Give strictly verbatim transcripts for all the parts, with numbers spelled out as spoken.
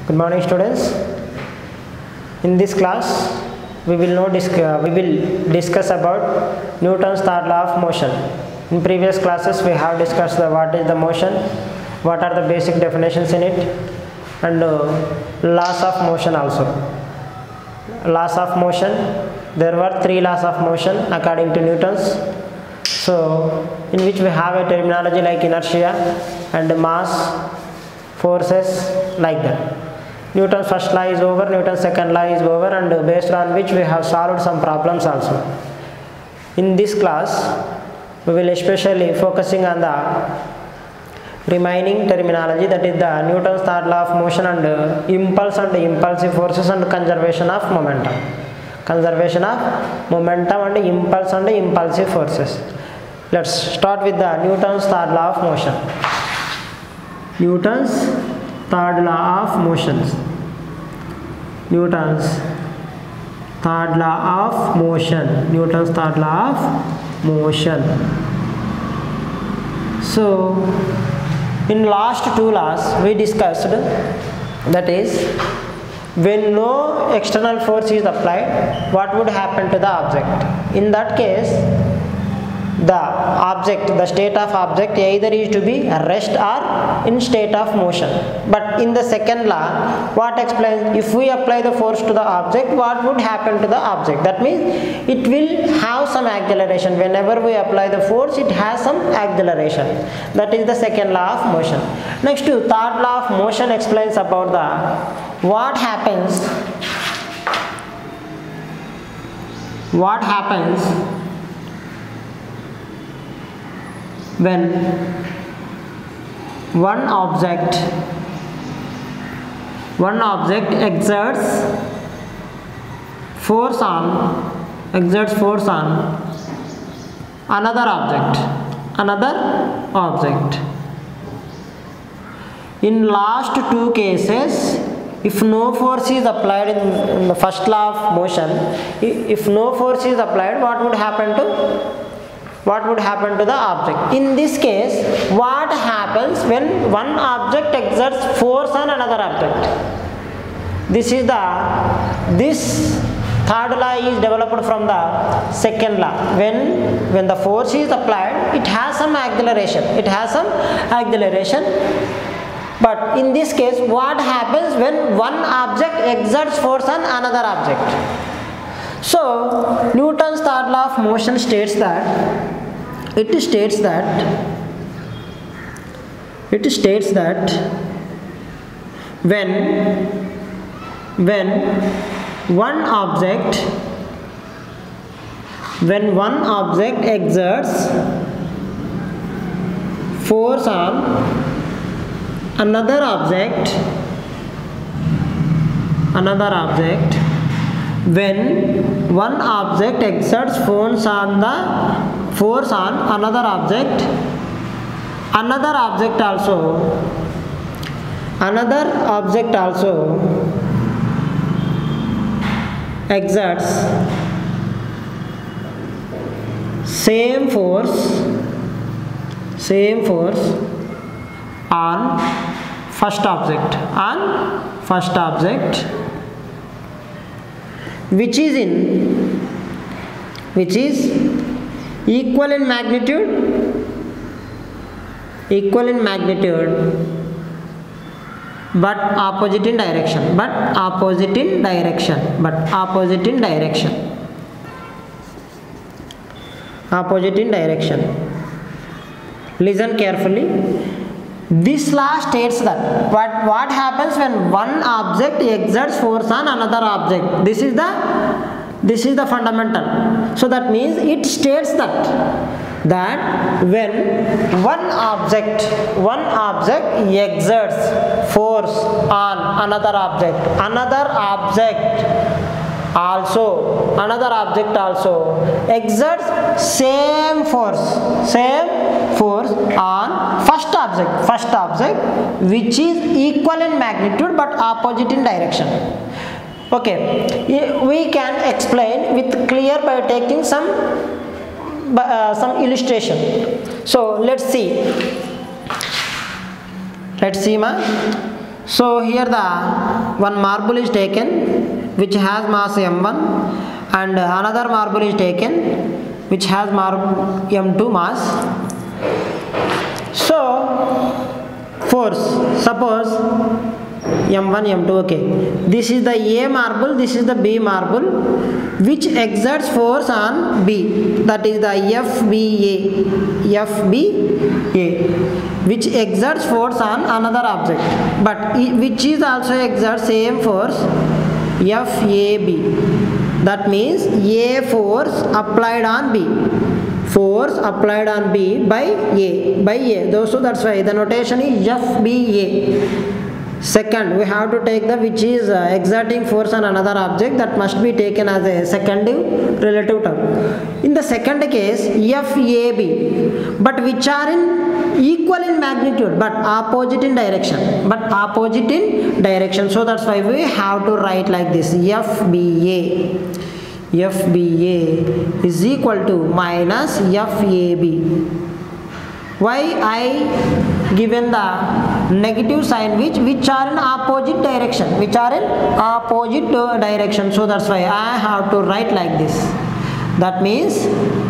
Good morning, students. In this class, we will know discuss, we will discuss about Newton's third law of motion. In previous classes, we have discussed the what is the motion, what are the basic definitions in it, and uh, laws of motion also. Laws of motion. There were three laws of motion according to Newton's. So, in which we have a terminology like inertia and mass, forces, like that. Newton's first law is over, Newton's second law is over, and based on which we have solved some problems also. In this class, we will especially focusing on the remaining terminology, that is the Newton's third law of motion and uh, impulse and impulsive forces and conservation of momentum. Conservation of momentum and impulse and impulsive forces. Let's start with the Newton's third law of motion. Newton's third law of motions. Newton's third law of motion. Newton's third law of motion. So, in last two laws we discussed, that is, when no external force is applied, what would happen to the object? In that case, the object, the state of object either is to be rest or in state of motion. But in the second law, what explains, if we apply the force to the object, what would happen to the object? That means it will have some acceleration. Whenever we apply the force, it has some acceleration. That is the second law of motion. Next, to third law of motion explains about the what happens what happens when one object one object exerts force on exerts force on another object another object. In last two cases, if no force is applied in, in the first law of motion, if no force is applied, what would happen to what would happen to the object? In this case, what happens when one object exerts force on another object? This is the this third law is developed from the second law. When when the force is applied, it has some acceleration. It has some acceleration. But in this case, what happens when one object exerts force on another object? So, Newton's third law of motion states that it states that it states that when when one object when one object exerts force on another object another object when one object exerts force on the force on another object another object also another object also exerts same force same force on first object on first object which is in which is equal in magnitude equal in magnitude but opposite in direction but opposite in direction but opposite in direction opposite in direction. Listen carefully. This law states that what, what happens when one object exerts force on another object. This is the this is the fundamental. So that means it states that that when one object one object exerts force on another object another object also another object also exerts same force same force on first object first object which is equal in magnitude but opposite in direction. Okay, we can explain with clear by taking some uh, some illustration. So let's see let's see ma So here the one marble is taken which has mass m one, and another marble is taken which has marble m two mass. So force, suppose m one m two, okay, this is the A marble, this is the B marble, which exerts force on B, that is the F B A, F B A, which exerts force on another object, but which is also exerts same force F A B. That means A force applied on B, force applied on B by A, by A. So that's why the notation is F B A. Second, we have to take the which is uh, exerting force on another object, that must be taken as a second relative term. In the second case, F A B, but which are in equal in magnitude but opposite in direction, but opposite in direction. So that's why we have to write like this: F B A, F B A is equal to minus F A B. Why I given the negative sign which which are in opposite direction, which are in opposite direction. So that's why I have to write like this. That means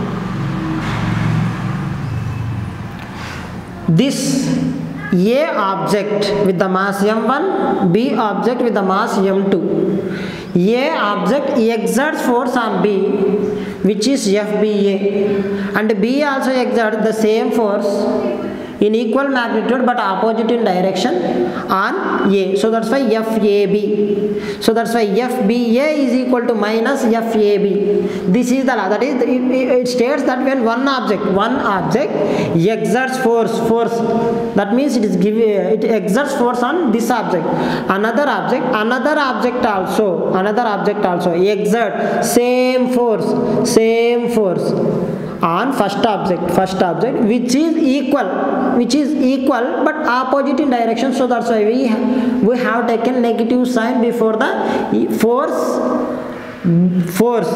this A object with the mass m one, B object with the mass m two. A object exerts force on B, which is F B A, and B also exerts the same force in equal magnitude but opposite in direction on A. So that's why F A B. So that's why F B A is equal to minus F A B. This is the law. That is, it, it states that when one object, one object exerts force, force. That means it is give, it exerts force on this object. Another object, another object also, another object also exert same force, same force on first object, first object which is equal, which is equal but opposite in direction. So that's why we we have taken negative sign before the force force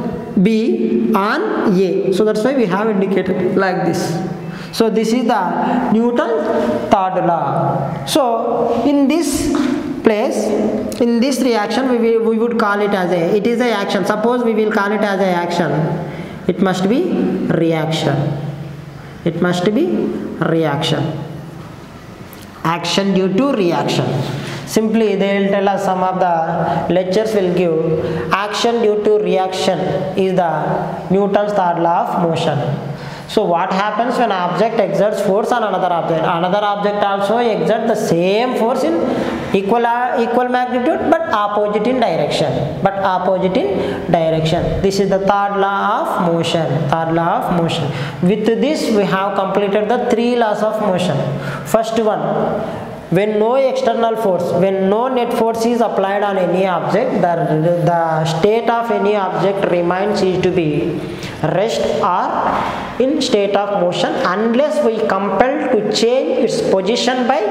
B on A. So that's why we have indicated like this. So this is the Newton's third law. So in this place, in this reaction, we will, we would call it as a, it is a action. Suppose we will call it as a action. It must be reaction. It must be reaction. Action due to reaction. Simply they will tell us, some of the lectures will give action due to reaction is the Newton's third law of motion. So what happens when an object exerts force on another object? Another object also exerts the same force in equal equal magnitude but opposite in direction. But opposite in direction. This is the third law of motion. Third law of motion. With this we have completed the three laws of motion. First one, when no external force, when no net force is applied on any object, the, the state of any object remains is to be rest or in state of motion unless we compelled to change its position by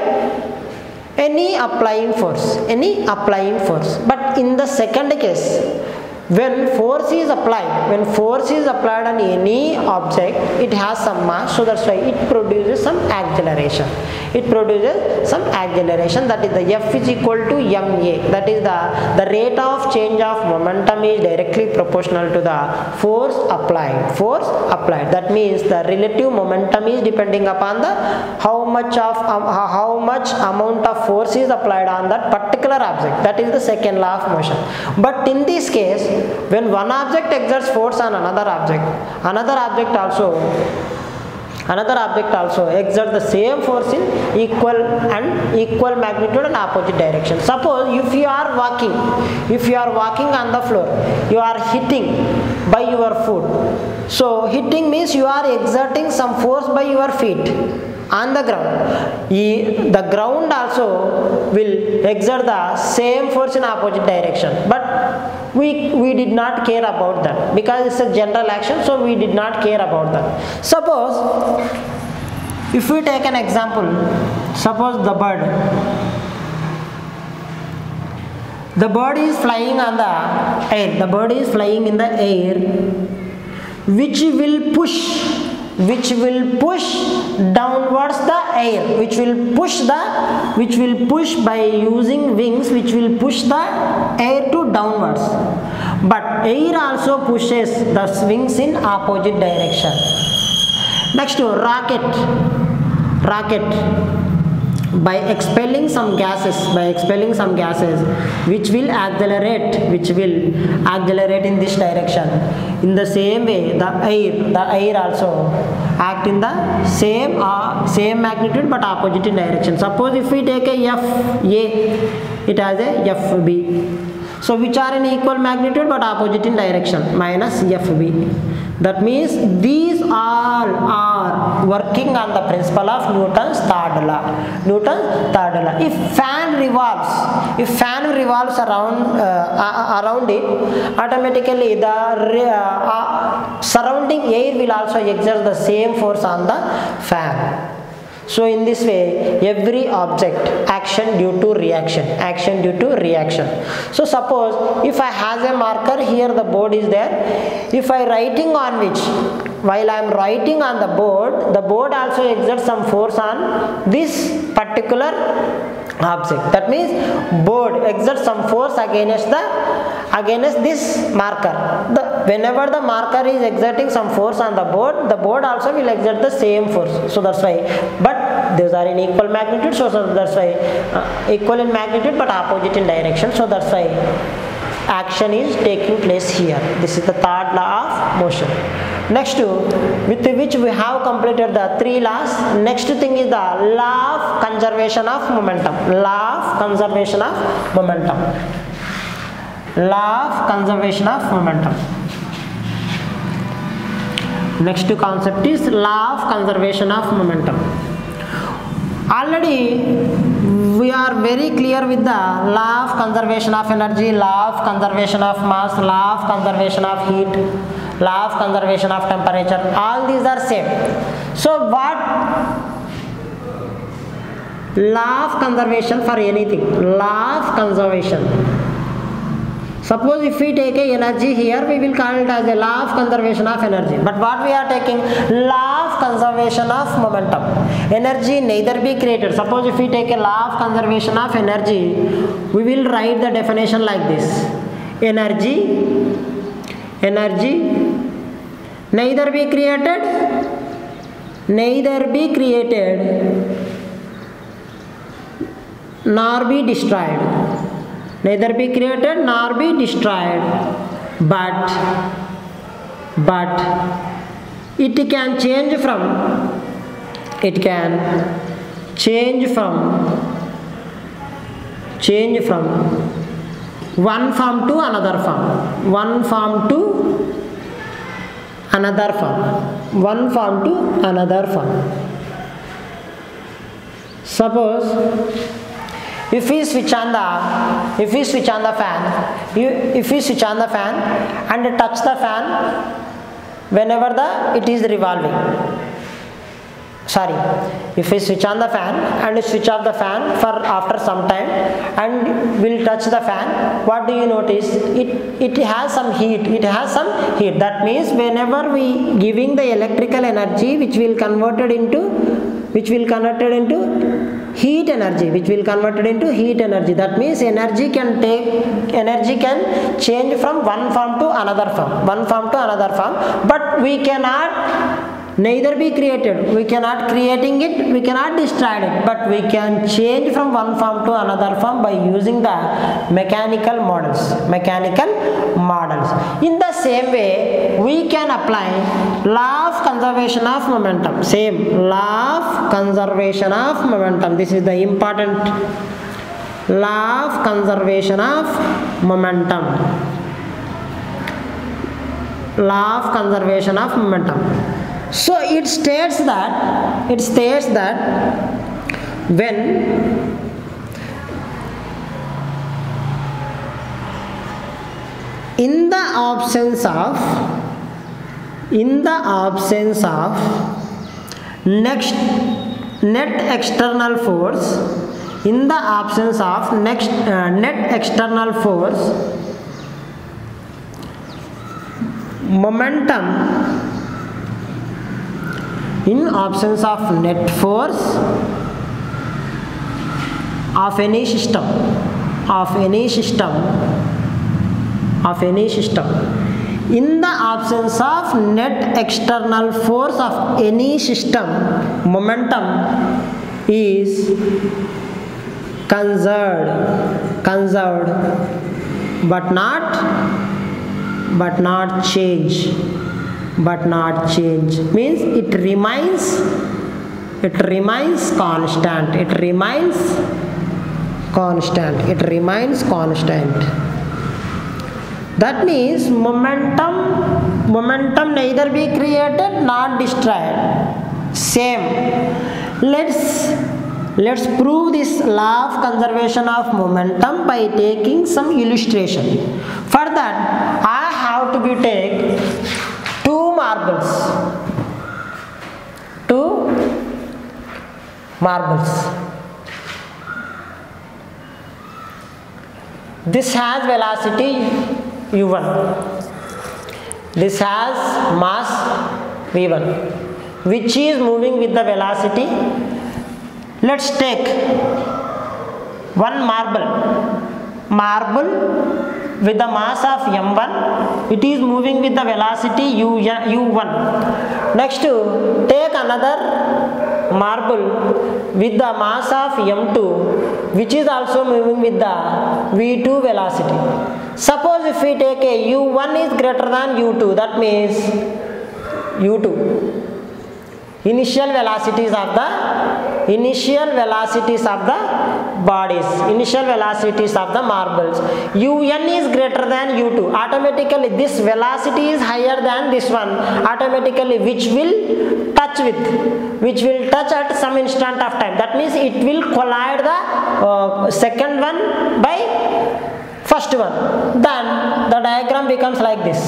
any applying force, any applying force. But in the second case, when force is applied, when force is applied on any object, it has some mass, so that's why it produces some acceleration. It produces some acceleration, that is the F is equal to ma. That is the, the rate of change of momentum is directly proportional to the force applied. Force applied. That means the relative momentum is depending upon the how much of um, how much amount of force is applied on that particular object. That is the second law of motion. But in this case, when one object exerts force on another object, another object also another object also exerts the same force in equal and equal magnitude and opposite direction. Suppose if you are walking, if you are walking on the floor, you are hitting by your foot. So hitting means you are exerting some force by your feet on the ground. The ground also will exert the same force in opposite direction. But we, we did not care about that because it's a general action, so we did not care about that. Suppose if we take an example, suppose the bird. The bird is flying on the air. The bird is flying in the air, which will push which will push downwards the air, which will push the which will push by using wings, which will push the air to downwards, but air also pushes the wings in opposite direction. Next, rocket rocket by expelling some gases by expelling some gases which will accelerate which will accelerate in this direction. In the same way, the air the air also act in the same uh, same magnitude but opposite in direction. Suppose if we take a F A, it has a F B, so which are in equal magnitude but opposite in direction, minus F B. That means these all are working on the principle of Newton's third law. Newton's third law. If fan revolves, if fan revolves around uh, around it, automatically the uh, uh, surrounding air will also exert the same force on the fan. So in this way, every object action due to reaction, action due to reaction. So suppose if I has a marker here, the board is there. If I writing on which, while I am writing on the board, the board also exerts some force on this particular object. That means board exerts some force against the against this marker. The, whenever the marker is exerting some force on the board, the board also will exert the same force. So that's why, but these are in equal magnitude, so, so that's why uh, equal in magnitude but opposite in direction. So that's why action is taking place here. This is the third law of motion. Next, with which we have completed the three laws. Next thing is the law of conservation of momentum. Law of conservation of momentum. Law of conservation of momentum. Next concept is law of conservation of momentum. Already we are very clear with the law of conservation of energy, law of conservation of mass, law of conservation of heat, law of conservation of temperature. All these are same. So what law of conservation for anything? Law of conservation. Suppose if we take a energy here, we will call it as a law of conservation of energy. But what we are taking? Law of conservation of momentum. Energy neither be created. Suppose if we take a law of conservation of energy, we will write the definition like this. Energy, energy neither be created, neither be created, nor be destroyed. Neither be created nor be destroyed, but but it can change from it can change from change from one form to another form, one form to another form, one form to another form. Suppose if we switch on the if we switch on the fan, you, if we switch on the fan and touch the fan whenever the it is revolving. Sorry, if we switch on the fan and switch off the fan for after some time and will touch the fan, what do you notice? It it has some heat. It has some heat. That means whenever we giving the electrical energy, which will converted into which will converted into heat energy, which will converted into heat energy. That means energy can take energy can change from one form to another form, one form to another form. But we cannot neither be created. We cannot creating it. We cannot destroy it. But we can change from one form to another form by using the mechanical models. Mechanical models. In the same way, we can apply law of conservation of momentum. Same law of conservation of momentum. This is the important law of conservation of momentum. Law of conservation of momentum. So it states that it states that when in the absence of in the absence of next net external force in the absence of next uh, net external force, momentum In absence of net force of any system, of any system, of any system, in the absence of net external force of any system, momentum is conserved, conserved, but not, but not change, but not change. Means it remains, it remains constant, it remains constant, it remains constant. That means momentum, momentum neither be created nor destroyed. Same. Let's let's prove this law of conservation of momentum by taking some illustration. For that, I have to be take two marbles. Two marbles. This has velocity u one, this has mass v one, which is moving with the velocity. Let's take one marble, marble with the mass of m one, it is moving with the velocity u, u one. Next, take another marble with the mass of m two, which is also moving with the v two velocity. Suppose if we take a u one is greater than u two, that means u two, initial velocities of the initial velocities of the bodies, initial velocities of the marbles, un is greater than u two, automatically this velocity is higher than this one, automatically which will touch with, which will touch at some instant of time. That means it will collide the uh, second one by first one. Then the diagram becomes like this.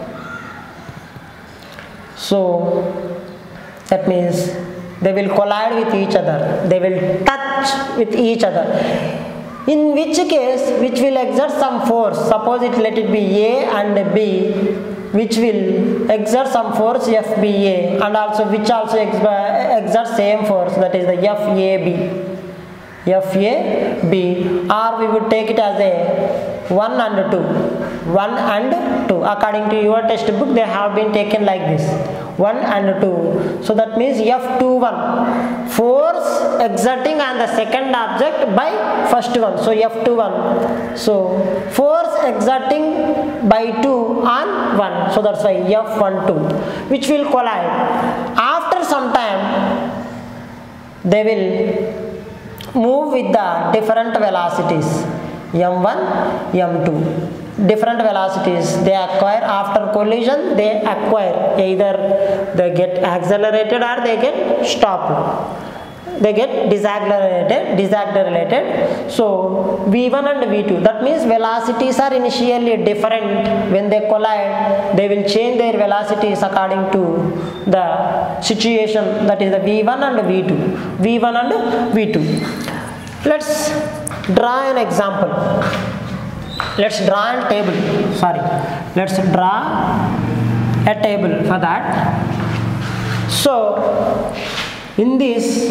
So that means they will collide with each other, they will touch with each other, in which case which will exert some force. Suppose it let it be A and B, which will exert some force F B A, and also which also exert same force, that is the F A B, F A B, or we would take it as a one and two, one and two. According to your textbook, they have been taken like this, one and two. So that means F two one, force exerting on the second object by first one, so F two one. So force exerting by two on one, so that's why F one two, which will collide. After some time, they will move with the different velocities, m one, m two, different velocities they acquire. After collision, they acquire, either they get accelerated or they get stopped, they get decelerated, decelerated. So v one and v two, that means velocities are initially different. When they collide, they will change their velocities according to the situation, that is the v one and v two, v one and v two. Let's draw an example. Let's draw a table. Sorry. Let's draw a table for that. So, in this,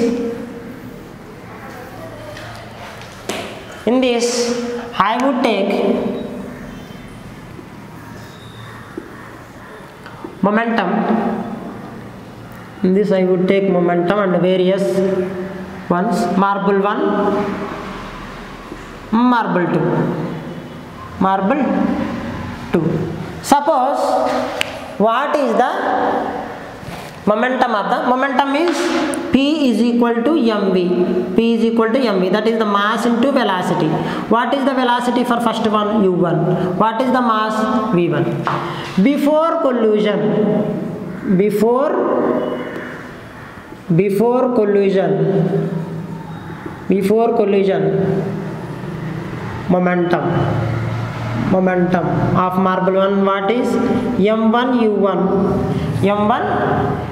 in this, I would take momentum. In this, I would take momentum and various ones. Marble one, marble two, marble two. Suppose what is the momentum of the, momentum is P is equal to mv, P is equal to mv, that is the mass into velocity. What is the velocity for first one? u one. What is the mass? v one. Before collision, before before collision, before collision, momentum, momentum of marble one, what is m one u one, m one